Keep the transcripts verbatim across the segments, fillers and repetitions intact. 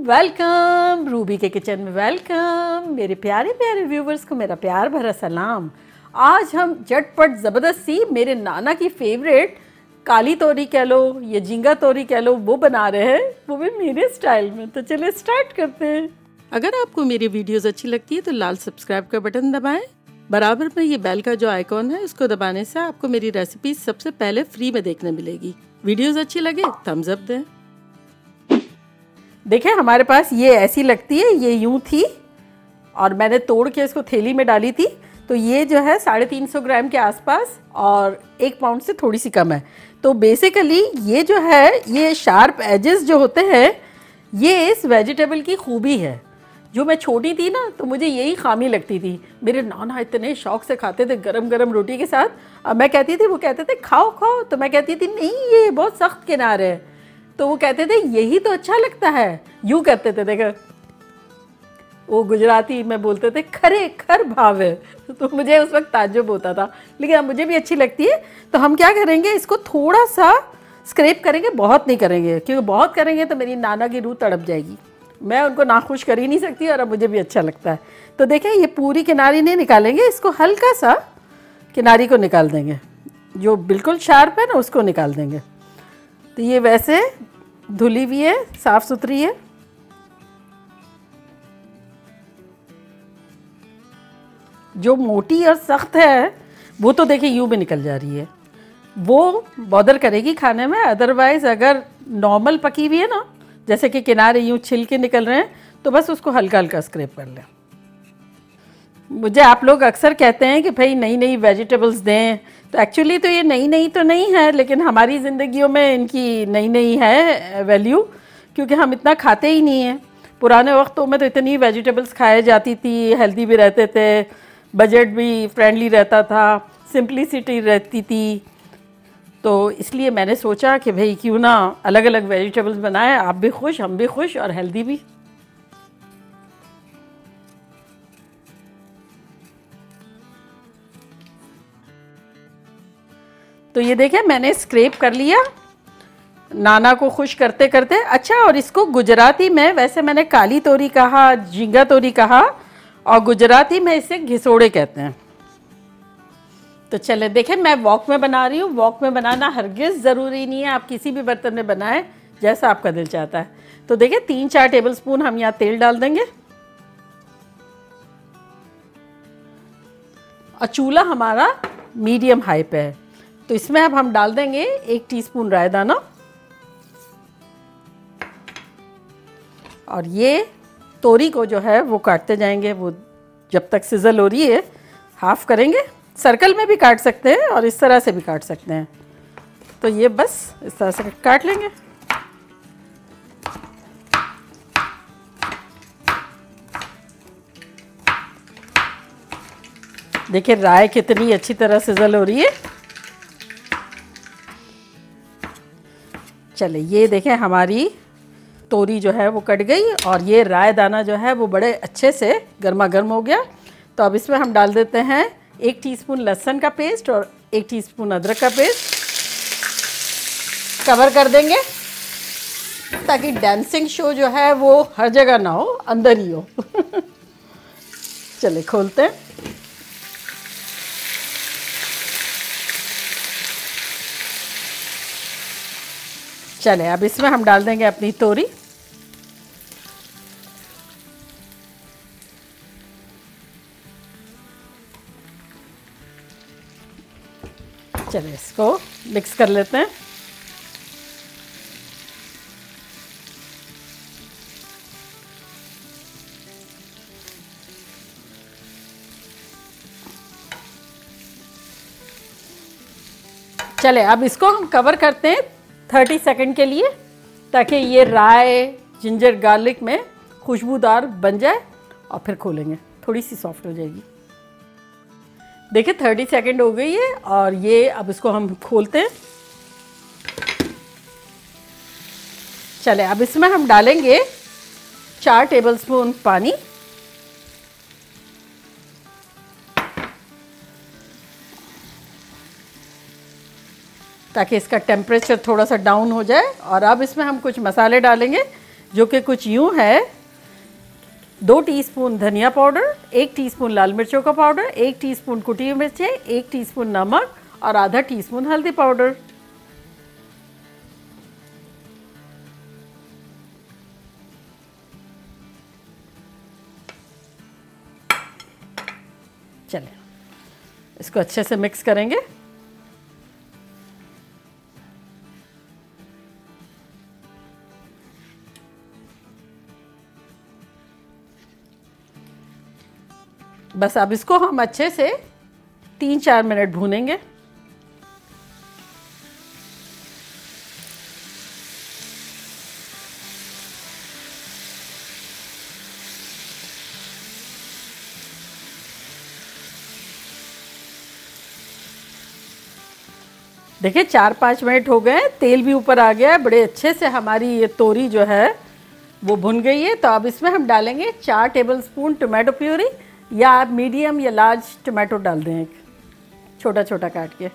Welcome Ruby के kitchen में welcome. मेरे प्यारे प्यारे व्यूवर्स को मेरा प्यार भरा सलाम। आज हम झटपट ज़बरदस्त सी मेरे नाना की फेवरेट काली तोरी कह लो या झींगा तोरी कह लो वो बना रहे हैं, वो भी मेरे स्टाइल में। तो चलिए स्टार्ट करते हैं। अगर आपको मेरी वीडियोस अच्छी लगती है तो लाल सब्सक्राइब का बटन दबाएं। बराबर में ये बेल का जो आइकॉन है इसको दबाने से आपको मेरी रेसिपी सबसे पहले फ्री में देखने मिलेगी। वीडियोस अच्छी लगे थम्स अप दें। देखें हमारे पास ये ऐसी लगती है, ये यूं थी और मैंने तोड़ के इसको थैली में डाली थी। तो ये जो है साढ़े तीन सौ ग्राम के आसपास और एक पाउंड से थोड़ी सी कम है। तो बेसिकली ये जो है ये शार्प एजेस जो होते हैं ये इस वेजिटेबल की खूबी है। जो मैं छोटी थी ना तो मुझे यही खामी लगती थी। मेरे नाना इतने शौक से खाते थे गरम गरम रोटी के साथ। अब मैं कहती थी, वो कहते थे खाओ खाओ, तो मैं कहती थी नहीं ये बहुत सख्त किनारे है। तो वो कहते थे यही तो अच्छा लगता है, यूं कहते थे। देखो वो गुजराती में बोलते थे खरे खर भाव है। तो मुझे उस वक्त ताज्जुब होता था, लेकिन अब मुझे भी अच्छी लगती है। तो हम क्या करेंगे, इसको थोड़ा सा स्क्रैप करेंगे, बहुत नहीं करेंगे क्योंकि बहुत करेंगे तो मेरी नाना की रूह तड़प जाएगी। मैं उनको नाखुश कर ही नहीं सकती और अब मुझे भी अच्छा लगता है। तो देखें ये पूरी किनारी नहीं निकालेंगे, इसको हल्का सा किनारी को निकाल देंगे, जो बिल्कुल शार्प है ना उसको निकाल देंगे। तो ये वैसे धुली हुई है, साफ सुथरी है। जो मोटी और सख्त है वो तो देखिए यूं भी निकल जा रही है, वो बॉदर करेगी खाने में। अदरवाइज अगर नॉर्मल पकी हुई है ना, जैसे कि किनारे यूं छिल के निकल रहे हैं, तो बस उसको हल्का हल्का स्क्रैप कर लें। मुझे आप लोग अक्सर कहते हैं कि भाई नई नई वेजिटेबल्स दें, तो एक्चुअली तो ये नई नई तो नहीं है, लेकिन हमारी ज़िंदगियों में इनकी नई नई है वैल्यू, क्योंकि हम इतना खाते ही नहीं हैं। पुराने वक्तों में तो इतनी वेजिटेबल्स खाई जाती थी, हेल्दी भी रहते थे, बजट भी फ्रेंडली रहता था, सिंप्लिसिटी रहती थी। तो इसलिए मैंने सोचा कि भाई क्यों ना अलग अलग वेजिटेबल्स बनाएं, आप भी खुश हम भी खुश और हेल्दी भी। तो ये देखें मैंने स्क्रैप कर लिया नाना को खुश करते करते। अच्छा, और इसको गुजराती में वैसे मैंने काली तोरी कहा, झींगा तोरी कहा, और गुजराती में इसे घिसोड़े कहते हैं। तो चले देखें मैं वॉक में बना रही हूँ। वॉक में बनाना हरगिज़ ज़रूरी नहीं है, आप किसी भी बर्तन में बनाएं जैसा आपका दिल चाहता है। तो देखें तीन चार टेबलस्पून हम यहाँ तेल डाल देंगे और चूल्हा हमारा मीडियम हाई पे है। तो इसमें अब हम डाल देंगे एक टीस्पून राई दाना, और ये तोरी को जो है वो काटते जाएंगे। वो जब तक सिजल हो रही है हाफ करेंगे, सर्कल में भी काट सकते हैं और इस तरह से भी काट सकते हैं। तो ये बस इस तरह से काट लेंगे। देखिए राई कितनी अच्छी तरह सिजल हो रही है। चले ये देखें हमारी तोरी जो है वो कट गई और ये राय दाना जो है वो बड़े अच्छे से गर्मा गर्म हो गया। तो अब इसमें हम डाल देते हैं एक टीस्पून लहसुन का पेस्ट और एक टीस्पून अदरक का पेस्ट। कवर कर देंगे ताकि डांसिंग शो जो है वो हर जगह ना हो, अंदर ही हो। चले खोलते हैं। चले अब इसमें हम डाल देंगे अपनी तोरी। चले इसको मिक्स कर लेते हैं। चले अब इसको हम कवर करते हैं तीस सेकंड के लिए, ताकि ये राय जिंजर गार्लिक में खुशबूदार बन जाए और फिर खोलेंगे, थोड़ी सी सॉफ्ट हो जाएगी। देखिए तीस सेकंड हो गई है और ये अब इसको हम खोलते हैं। चले अब इसमें हम डालेंगे चार टेबलस्पून पानी, ताकि इसका टेम्परेचर थोड़ा सा डाउन हो जाए। और अब इसमें हम कुछ मसाले डालेंगे जो कि कुछ यूँ है, दो टीस्पून धनिया पाउडर, एक टीस्पून लाल मिर्चों का पाउडर, एक टीस्पून कुटी हुई मिर्चें, एक टीस्पून नमक और आधा टीस्पून हल्दी पाउडर। चलिए इसको अच्छे से मिक्स करेंगे। बस अब इसको हम अच्छे से तीन चार मिनट भूनेंगे। देखिए चार पाँच मिनट हो गए, तेल भी ऊपर आ गया है, बड़े अच्छे से हमारी ये तोरी जो है वो भुन गई है। तो अब इसमें हम डालेंगे चार टेबलस्पून टोमेटो प्यूरी, या आप मीडियम या लार्ज टोमेटो डाल दें, एक छोटा छोटा काट के।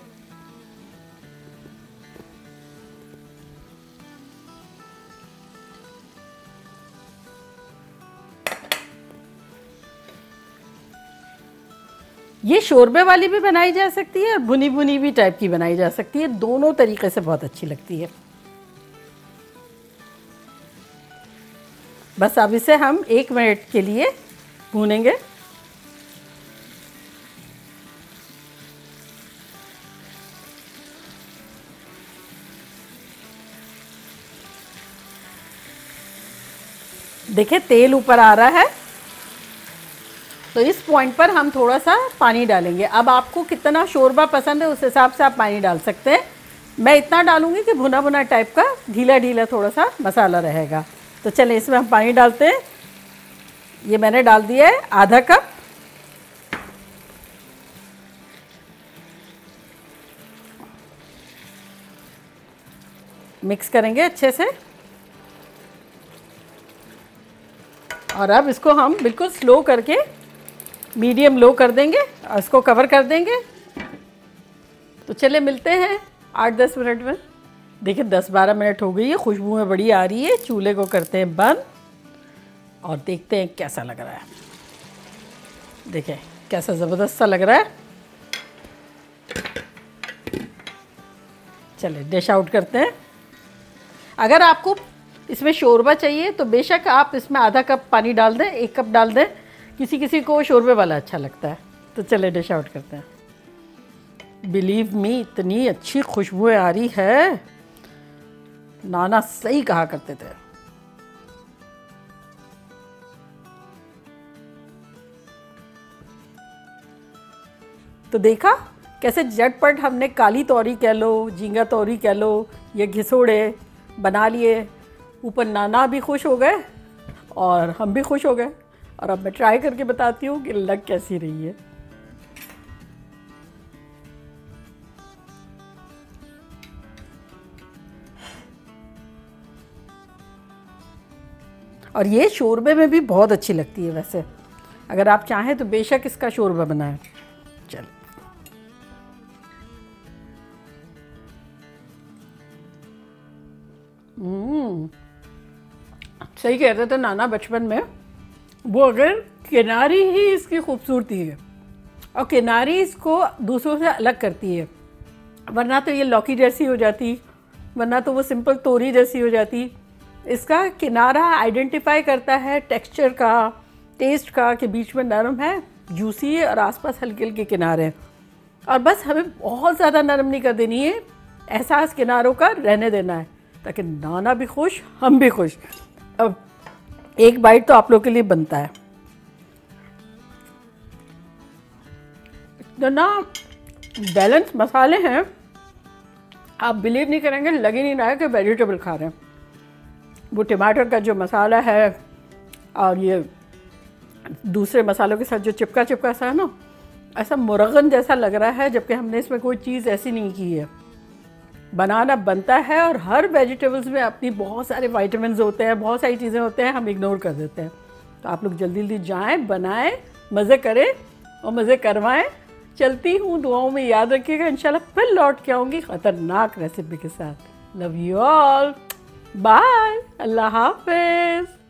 ये शोरबे वाली भी बनाई जा सकती है और भुनी भुनी भी टाइप की बनाई जा सकती है, दोनों तरीके से बहुत अच्छी लगती है। बस अब इसे हम एक मिनट के लिए भूनेंगे। देखिए तेल ऊपर आ रहा है, तो इस पॉइंट पर हम थोड़ा सा पानी डालेंगे। अब आपको कितना शोरबा पसंद है उस हिसाब से आप पानी डाल सकते हैं। मैं इतना डालूंगी कि भुना भुना टाइप का ढीला ढीला थोड़ा सा मसाला रहेगा। तो चलिए इसमें हम पानी डालते हैं। ये मैंने डाल दिया है आधा कप। मिक्स करेंगे अच्छे से और अब इसको हम बिल्कुल स्लो करके मीडियम लो कर देंगे और इसको कवर कर देंगे। तो चले मिलते हैं आठ दस मिनट में। देखिए दस बारह मिनट हो गई है, खुशबू में बड़ी आ रही है। चूल्हे को करते हैं बंद और देखते हैं कैसा लग रहा है। देखिए कैसा ज़बरदस्त सा लग रहा है। चलिए डिश आउट करते हैं। अगर आपको इसमें शोरबा चाहिए तो बेशक आप इसमें आधा कप पानी डाल दें, एक कप डाल दें। किसी किसी को शोरबे वाला अच्छा लगता है। तो चले डिश आउट करते हैं। बिलीव मी, इतनी अच्छी खुशबुएं आ रही है, नाना सही कहा करते थे। तो देखा कैसे झटपट हमने काली तोरी कह लो, झींगा तोरी कह लो, ये घिसोड़े बना लिए। ऊपर नाना भी खुश हो गए और हम भी खुश हो गए। और अब मैं ट्राई करके बताती हूँ कि लग कैसी रही है। और ये शोरबे में भी बहुत अच्छी लगती है। वैसे अगर आप चाहें तो बेशक इसका शोरबा बनाएं। चल हम्म सही कहते थे नाना बचपन में, वो अगर किनारी ही इसकी खूबसूरती है और किनारी इसको दूसरों से अलग करती है, वरना तो ये लौकी जैसी हो जाती, वरना तो वो सिंपल तोरी जैसी हो जाती। इसका किनारा आइडेंटिफाई करता है टेक्सचर का, टेस्ट का, कि बीच में नरम है, जूसी है और आसपास हल्के हल्के किनारे हैं। और बस हमें बहुत ज़्यादा नरम नहीं कर देनी है, एहसास किनारों का रहने देना है, ताकि नाना भी खुश हम भी खुश। अब एक बाइट तो आप लोग के लिए बनता है। इतना बैलेंस मसाले हैं, आप बिलीव नहीं करेंगे, लग ही नहीं रहा है कि वेजिटेबल खा रहे हैं। वो टमाटर का जो मसाला है और ये दूसरे मसालों के साथ जो चिपका चिपका सा है ना, ऐसा मुरगन जैसा लग रहा है, जबकि हमने इसमें कोई चीज़ ऐसी नहीं की है। बनाना बनता है और हर वेजिटेबल्स में अपनी बहुत सारे विटामिन्स होते हैं, बहुत सारी चीज़ें होते हैं, हम इग्नोर कर देते हैं। तो आप लोग जल्दी जल्दी जाएं, बनाएं, मज़े करें और मज़े करवाएं। चलती हूँ, दुआओं में याद रखिएगा। इंशाल्लाह फिर लौट के आऊँगी ख़तरनाक रेसिपी के साथ। Love you all. बाय, अल्लाह हाफिज।